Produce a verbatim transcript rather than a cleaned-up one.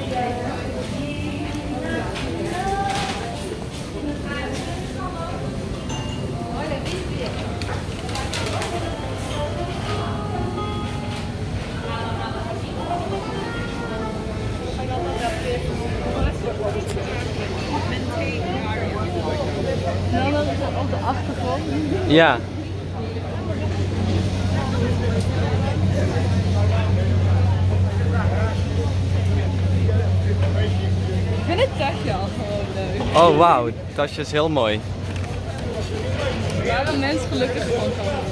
Nou, dat is op de achtergrond. Ja. Ik vind het tasje al gewoon leuk. Oh wauw, het tasje is heel mooi. Waar een mens gelukkig van kan worden.